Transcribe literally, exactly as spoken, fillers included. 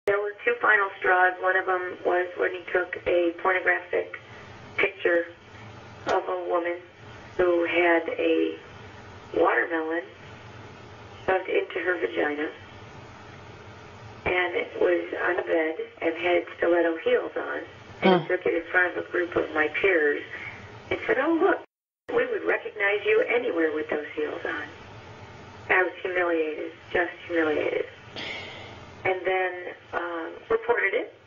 There were two final straws. One of them was when he took a pornographic picture of a woman who had a watermelon shoved into her vagina, and it was on a bed and had stiletto heels on, and he took it in front of a group of my peers and said, "Oh, look, we would recognize you anywhere with those heels on." I was humiliated, just humiliated. And then um, reported it,